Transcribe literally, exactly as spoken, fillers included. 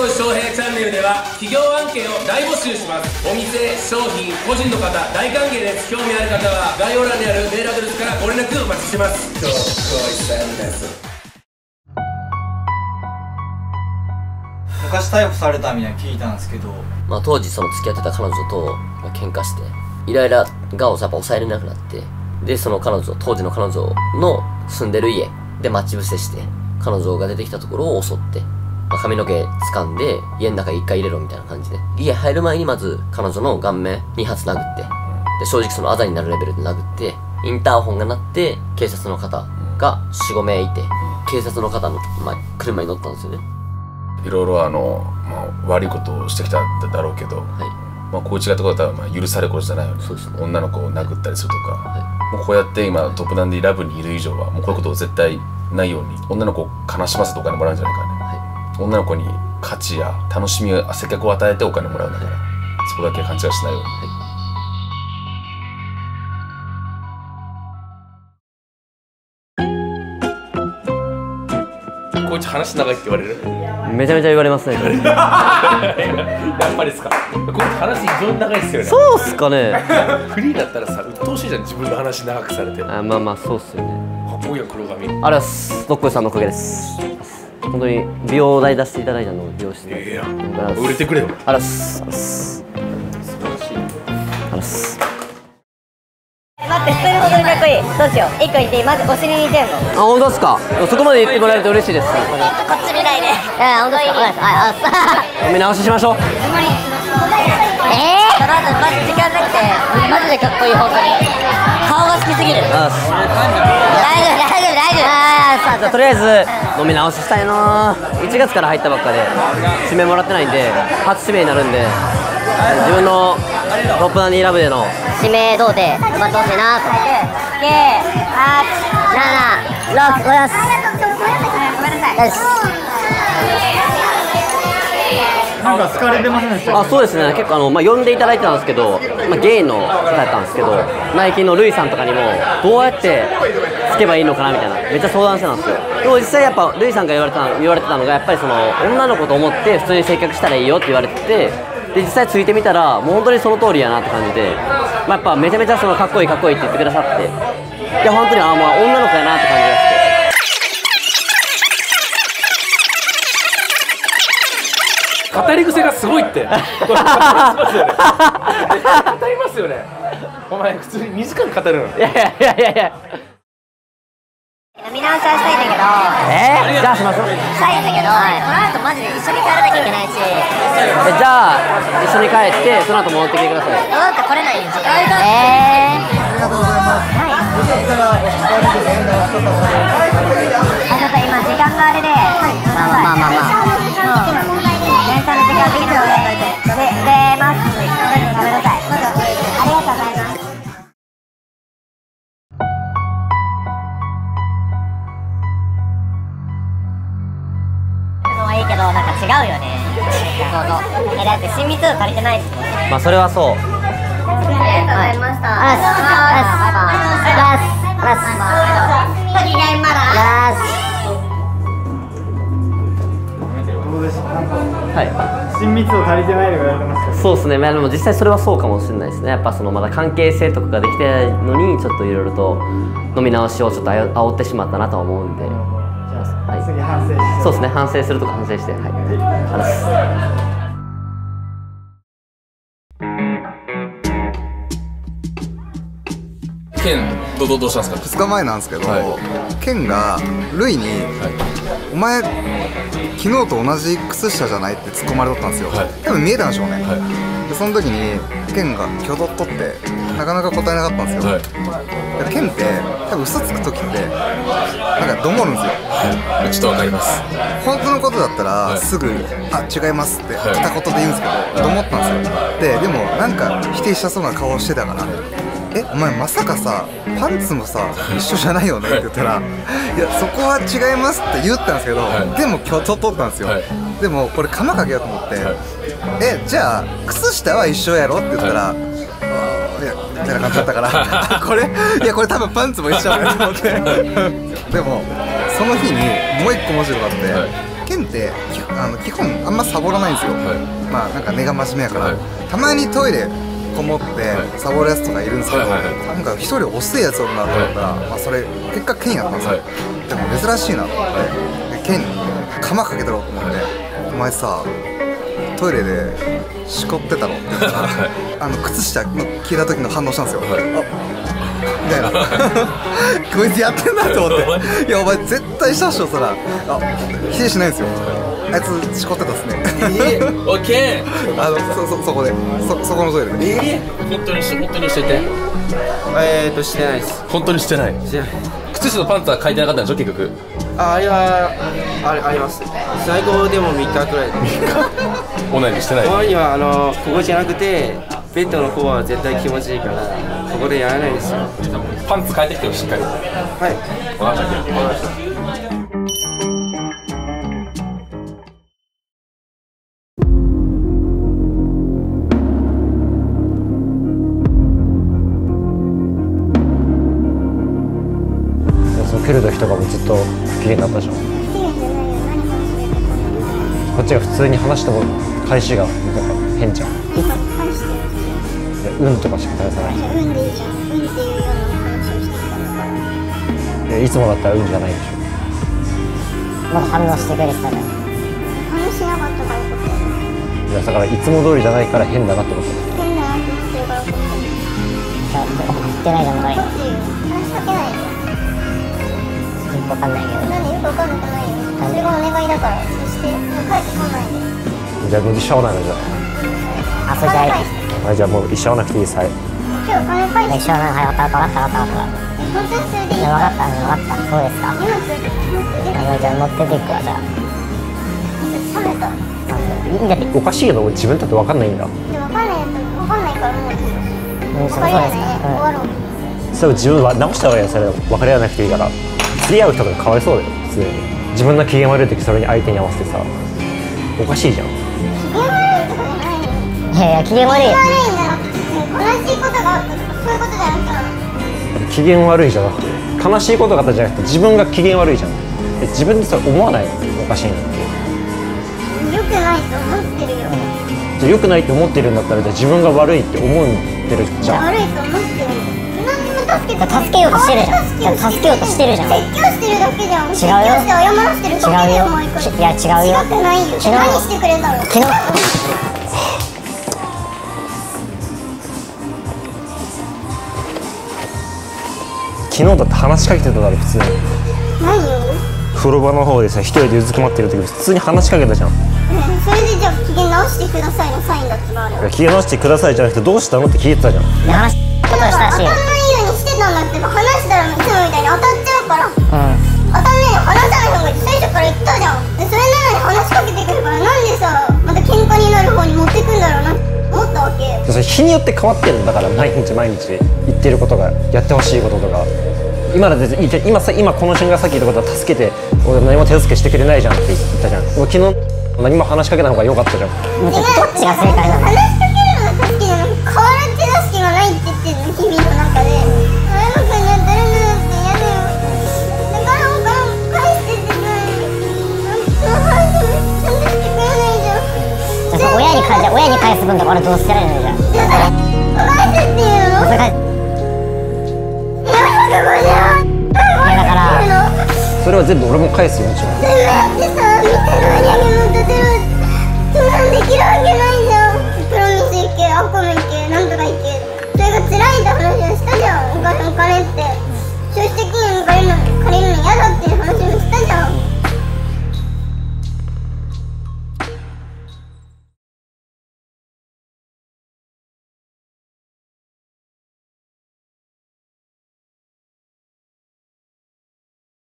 本翔平チャンネルでは企業案件を大募集します。お店、商品、個人の方大歓迎です。興味ある方は概要欄にあるメールアドレスからご連絡お待ちしてます。今日小石さんです。 昔逮捕されたみたいに聞いたんですけど、 まあ当時その付き合ってた彼女と、まあ、喧嘩してイライラがやっぱ抑えれなくなって、でその彼女当時の彼女の住んでる家で待ち伏せして、彼女が出てきたところを襲って、まあ、髪の毛掴んで家の中に一回入れろみたいな感じで、家入る前にまず彼女の顔面に発殴って、で正直そのあざになるレベルで殴って、インターホンが鳴って警察の方が よん、ごめいいて、警察の方の、まあ、車に乗ったんですよね。 いろいろあの、まあ、悪いことをしてきたんだろうけど、はい、まあこういう違ったことはまあ許されることじゃないよね。そうですね。女の子を殴ったりするとか、はい、もうこうやって今トップダンディラブにいる以上はもうこういうことを絶対ないように、女の子を悲しませてお金もらうんじゃないからね、はい、女の子に価値や楽しみや接客を与えてお金もらうんだから、そこだけ勘違いしないように、はい。こいつ話長いって言われる？ めちゃめちゃ言われますね。やっぱりですか。こいつ話非常に長いですよね。 そうっすかね。 フリーだったらさ、鬱陶しいじゃん、自分の話長くされて。あ、 まあまあそうっすよね。 かっこいいよ、黒髪。 あれっす、どっこいさんのおかげです。本当に美容代出していただいたのを美容室で。いやいや、 売れてくれよ。 あらっす、あらっす。素晴らしい。あらっす。 待って、普通に本当にかっこいい。どうしよう。一個言っていい？まずお尻に似てるの。 あ、本当ですか。そこまで言ってもらえると嬉しいです。 こっち見ないで。あ、本当ですか。あ、あ、 見直ししましょう。 ええー。まずマジ時間なくて、マジでかっこいい本当に。顔が好きすぎる。あ、大丈夫大丈夫大丈夫。あ、 じゃあとりあえず飲み直ししたいな。いちがつから入ったばっかで指名もらってないんで初指名になるんで、自分のトップダンディラブでの指名どうで頑張ってほしいなと。きゅう、はち、なな、ろく、ございます。よし。 なんか好かれてませんでした？ あ、そうですね。結構あの、まあ、呼んでいただいてたんですけど、まあ、ゲイの方だったんですけど、ナイキのルイさんとかにもどうやってつけばいいのかなみたいなめっちゃ相談してたんですよ。でも実際やっぱルイさんが言われた言われてたのが、やっぱりその女の子と思って普通に接客したらいいよって言われてて、で実際ついてみたらもう本当にその通りやなって感じで、まあ、やっぱめちゃめちゃそのかっこいいかっこいいって言ってくださって、いや本当にあ、まあ、女の子やなって感じがして。 語り癖がすごいって。語りますよね。お前普通ににじかん語るの。 いやいやいやいやいや。 見直しはしたいんだけど。 えー、じゃあしましょう。 したいんだけど、この後マジで一緒に帰らなきゃいけないし。 え、じゃあ一緒に帰ってその後戻ってきてください。 なんか来れないよ。えー。ありがとうございます。はい。あ、ちょっと今時間があれで。まあまあまあまあまあ。電車の時間できるので出ます。ごめんなさい。ありがとうございます。いいけどなんか違うよね。そうそう。え、だって親密度足りてないし。 まあそれはそう。 ありがとうございました。あらす。あらす。あらす。あらす。ごきげんまだ。あらす。 どうでした？なんかはい。 親密度足りてないとか言われてました。 そうですね。まあでも実際それはそうかもしれないですね。やっぱそのまだ関係性とかができてないのにちょっといろいろと飲み直しをちょっとあおってしまったなとは思うんで。はい、 次反省して。 そうですね。反省するとか反省して、はい。あらす。 ケン、どどどうしたんですか？ ふつかまえなんですけど、 はい、 ケンがルイに、 はい、 お前昨日と同じ靴下じゃないって突っ込まれとったんですよ、はい、多分見えたんでしょうね、はい、でその時にケンがきょどっとってなかなか答えなかったんですよ、はい、ケンって多分嘘つく時ってなんかどもるんですよ、 はい、ちょっとわかります。 本当のことだったら、はい、すぐ「あ、違います」って片言で言うんですけど、はい、どもったんですよ。で、でもなんか否定したそうな顔してたから、え、お前まさかさパンツもさ一緒じゃないよねって言ったらいやそこは違いますって言ったんですけど、はい、でも今日取ったんですよ、はい、でもこれ釜かけようと思って、はい、え、じゃあ靴下は一緒やろって言ったら、はい、あ、いやみたいな感じだったからこれいやこれ多分パンツも一緒やねと思ってでもその日にもう一個面白かって、はい、ケンってってきあの基本あんまサボらないんですよ、 はい、 まあなんか根が真面目やから、 はい、 たまにトイレこもってサボるやつとかいるんですけど、 はいはいはい、 なんか一人遅いやつおるなと思ったら、はい、まあそれ結果ケンやったんですよ、はい、でも珍しいなと思って、はい、ケンに釜かけてろと思って、はい、お前さトイレでしこってたのって言ったら、はい、あの靴下の聞いた時の反応したんですよ、はい、あみたいなこいつやってんなと思っていやお前絶対したっしょそらあ否定しないんですよ、あいつしこってたっすねえー、オッケーあのそそそこでそそこのトイレでえー、本当にし本当にしててえーとしてないです本当にしてないしてない靴下とパンツは書いてなかったんでしょ結局ああれはあれあります最高でもみっかくらいみっかオナニーしてないオナニーはあのここじゃなくてベッドの方は絶対気持ちいいからここでやらないですよパンツ変えてきてよしっかりはい分かりました分かりました来る時とかもずっと不機嫌だったじゃん。こっちが普通に話しても返しがなんか変じゃん。うんとかしか返さない。うんでいいじゃん。うんっていうような話をしてきたの。いつもだったらうんじゃないでしょ。 まだ反応してくれてたじゃん。反応しなかったから怒ってる。 いやだからいつも通りじゃないから変だなって思った。 変だなって思ってるから怒ってる。じゃあ怒ってないじゃん。話しかけないよ。よくわかんないけど。なんでよくわかんなくないよ。それがお願いだから。そしてもう帰ってこないで。 じゃあもう一緒会わないのじゃあ。あ、それじゃあ。じゃあもう一緒会わなくていいさい。 今日お金返して。一緒会わない。はい、わかったわかったわかった。本当にそれでいい。わかったわかった。そうですか。今それで。あ、じゃあ乗ってていくわじゃあ。冷めた。だっておかしいけど自分だってわかんないんだ。 でわかんないやつわかんないからもういいよ。うん、そうですか。終わろう。 それを自分は直した方がいいよ。それ分かり合わなくていいから。釣り合う人がかわいそうだよ普通に。自分の機嫌悪い時それに相手に合わせてさおかしいじゃん。 機嫌悪いとかじゃないよ。いやいや機嫌悪いよ。機嫌悪いんじゃなくて悲しいことがあったとかそういうことじゃなくて機嫌悪いじゃなくて悲しいことがあったじゃなくて自分が機嫌悪いじゃん。え自分でそれ思わないのおかしいのって。 良くないと思ってるよ。 じゃあ良くないって思ってるんだったらじゃあ自分が悪いって思ってるじゃん。 悪いと思ってるよ。助けようとしてるじゃん。助けようとしてるじゃん。説教してるだけじゃん。違うよ。説教して謝らせてるだけだよ。いや違うよ。違くないよ。何してくれたの？昨日。 昨日だって話しかけてただろ普通に。 何よ。 風呂場の方でさ一人でうずくまってる時普通に話しかけたじゃん。 それでじゃあ機嫌直してくださいのサインだったのあれ。 機嫌直してくださいじゃなくてどうしたのって聞いてたじゃん。 話ことしたし。当たんないようにしてたんだって。話したらいつもみたいに当たっちゃうから。うん。当たんないよ話さない方がいい最初から言ったじゃん。でそれなのに話しかけてくるからなんでさまた喧嘩になる方に持ってくんだろうな思ったわけ。 それ日によって変わってるんだから毎日毎日言ってることがやってほしいこととか。今だって今さ今この瞬間さっき言ったことは助けて俺何も手助けしてくれないじゃんって言ったじゃん。昨日何も話しかけた方が良かったじゃん。 どっちが正解なの？話しかけるのが助けなの変わる手助けがないって言ってるの日々の中で。あやまくんやってるんだって嫌だよ。だからお金返してって言うのに返してもちゃんとしてくれないじゃん。じゃあ親に返じゃ親に返す分とか俺どうしてられるのじゃん。だから返せっていうの？それ返いやだからそれは全部俺も返すよもちろん。 全部やってさ見てる割にも立てるそんなんできるわけないじゃん。プロミス行けアコム行けなんとか行けそれが辛いって話をしたじゃん。お金って消費的に借りるの借りるの嫌だっていう話をしたじゃん。